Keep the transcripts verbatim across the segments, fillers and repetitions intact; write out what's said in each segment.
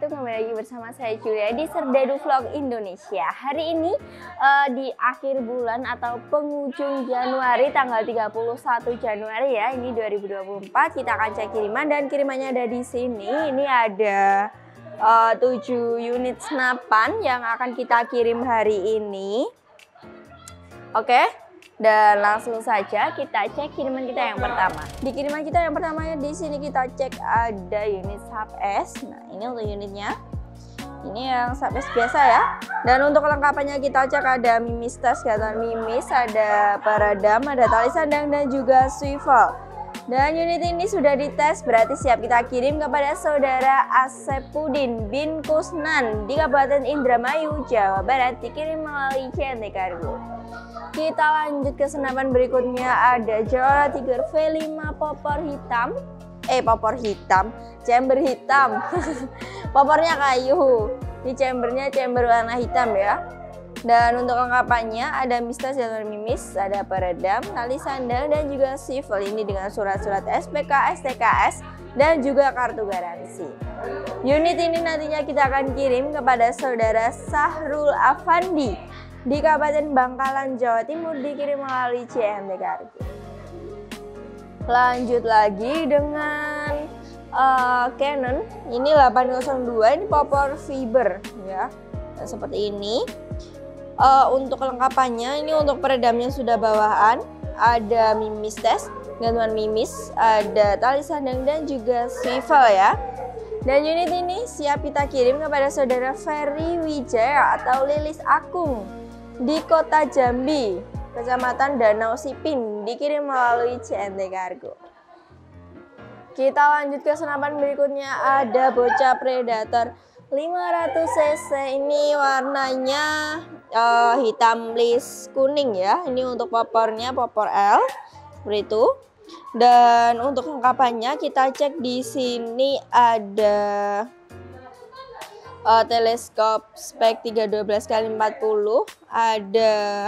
wabarakatuh. Kembali lagi bersama saya Julia di Serdadu Vlog Indonesia. Hari ini uh, di akhir bulan atau penghujung Januari, tanggal tiga puluh satu Januari ya, ini dua ribu dua puluh empat, kita akan cek kiriman dan kirimannya ada di sini. Ini ada uh, tujuh unit senapan yang akan kita kirim hari ini. Oke. Dan langsung saja kita cek kiriman kita yang pertama. Di kiriman kita yang pertamanya di sini kita cek ada unit sub S. Nah, ini untuk unitnya. Ini yang sub S biasa ya. Dan untuk kelengkapannya kita cek ada mimis tas, kelihatan mimis, ada peredam, ada tali sandang dan juga swivel. Dan unit ini sudah dites, berarti siap kita kirim kepada saudara Asepudin bin Kusnan di Kabupaten Indramayu, Jawa Barat, dikirim melalui C N T Kargo. Kita lanjut ke senapan berikutnya, ada Jawara Tiger V lima popor hitam. Eh, popor hitam, chamber hitam. Popornya kayu. Di chambernya chamber warna hitam ya. Dan untuk lengkapannya ada mistas jalur mimis, ada peredam, tali sandal dan juga swivel. Ini dengan surat-surat S P K, S T K S dan juga kartu garansi. Unit ini nantinya kita akan kirim kepada saudara Sahrul Afandi di Kabupaten Bangkalan, Jawa Timur, dikirim melalui C M T Kargo. Lanjut lagi dengan uh, Canon, ini delapan nol dua, ini popor fiber ya, nah, seperti ini. Uh, untuk kelengkapannya, ini untuk peredamnya sudah bawahan, ada mimis tes, gantungan mimis, ada tali sandang dan juga swivel ya. Dan unit ini siap kita kirim kepada saudara Ferry Wijaya atau Lilis Akung di Kota Jambi, Kecamatan Danau Sipin, dikirim melalui C N T Kargo. Kita lanjut ke senapan berikutnya, ada bocah Predator lima ratus cc. Ini warnanya uh, hitam list kuning ya. Ini untuk popornya popor L seperti itu. Dan untuk lengkapannya kita cek di sini ada Uh, teleskop spek tiga dua belas kali empat puluh, ada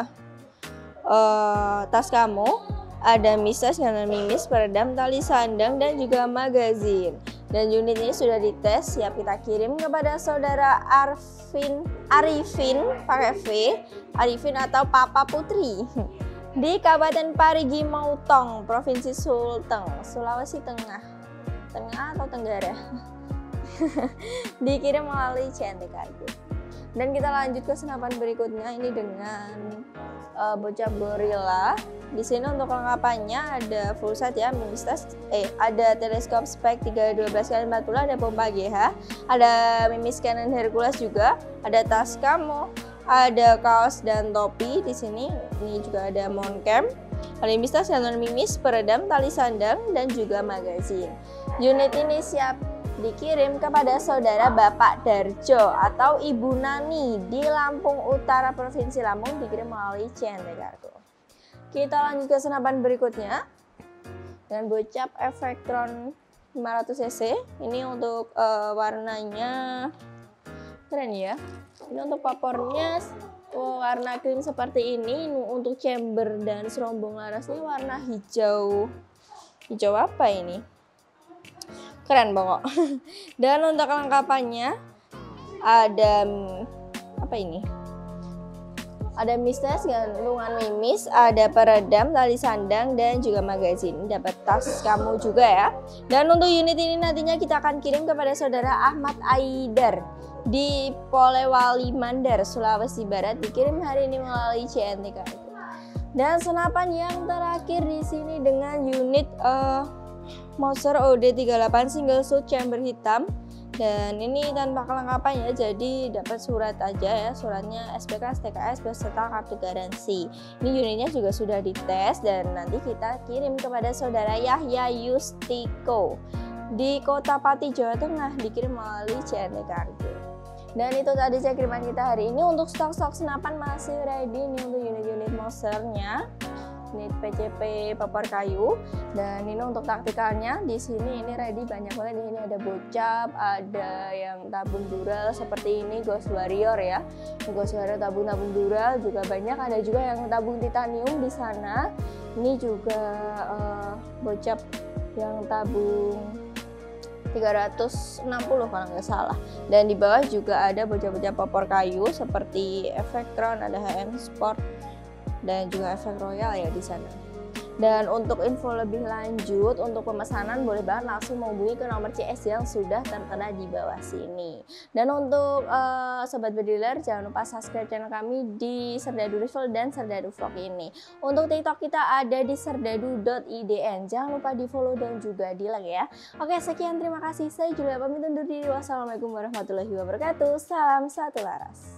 uh, tas kamu, ada misas, gantungan mimis, peredam, tali sandang dan juga magazin. Dan unit ini sudah dites, siap kita kirim kepada saudara Arvin Arifin pakai V, Arifin atau Papa Putri di Kabupaten Parigi Motong, Provinsi Sulteng, Sulawesi Tengah, Tengah atau Tenggara. Dikirim melalui C N T Kargo. Dan kita lanjut ke senapan berikutnya, ini dengan uh, bocah gorilla. Di sini untuk kelengkapannya ada full set ya, mimis tas, eh ada teleskop spek tiga dua belas kali empat puluh, ada pompa G H, ada mimis Canon Hercules juga, ada tas kamu, ada kaos dan topi. Di sini ini juga ada mount cam, ada mimis tas, gantungan mimis, peredam, tali sandang dan juga magazin. Unit ini siap dikirim kepada saudara Bapak Darjo atau Ibu Nani di Lampung Utara, Provinsi Lampung, dikirim melalui C N T Kargo. Kita lanjut ke senapan berikutnya dengan bocap Effectron lima ratus cc. Ini untuk uh, warnanya keren ya. Ini untuk popornya oh, warna krim seperti ini. Untuk chamber dan serombong larasnya warna hijau. Hijau apa ini? Keren pokok. Dan untuk kelengkapannya ada apa ini? Ada mistes, gantungan mimis, ada peredam, tali sandang dan juga magazin. Dapat tas kamu juga ya. Dan untuk unit ini nantinya kita akan kirim kepada saudara Ahmad Aidar di Polewali Mandar, Sulawesi Barat, dikirim hari ini melalui C N T Kargo. Dan senapan yang terakhir di sini dengan unit uh, Moser O D tiga puluh delapan single shoot chamber hitam. Dan ini tanpa kelengkapan ya, jadi dapat surat aja ya, suratnya S P K, S T K S beserta kartu garansi. Ini unitnya juga sudah dites dan nanti kita kirim kepada saudara Yahya Yustiko di Kota Pati, Jawa Tengah, dikirim melalui C N T Kargo. Dan itu tadi saya kiriman kita hari ini. Untuk stok-stok senapan masih ready nih untuk unit-unit Mosernya. Ini P C P popor kayu. Dan ini untuk taktikalnya di sini ini ready banyak banget. Di sini ada bocap, ada yang tabung dural seperti ini Ghost Warrior ya. Ghost Warrior tabung-tabung dural juga banyak. Ada juga yang tabung titanium di sana. Ini juga uh, bocap yang tabung tiga ratus enam puluh kalau nggak salah. Dan di bawah juga ada bocah-bocah popor kayu seperti efek Crown, ada H M Sport dan juga efek Royal ya di sana. Dan untuk info lebih lanjut untuk pemesanan boleh banget langsung menghubungi ke nomor C S yang sudah tertera di bawah sini. Dan untuk uh, sobat bediler jangan lupa subscribe channel kami di Serdadu Rifle dan Serdadu Vlog ini. Untuk TikTok kita ada di serdadu dot i d n. Jangan lupa di follow dan juga di like ya. Oke, sekian, terima kasih. Saya Julia pamit undur diri. Wassalamualaikum warahmatullahi wabarakatuh. Salam satu laras.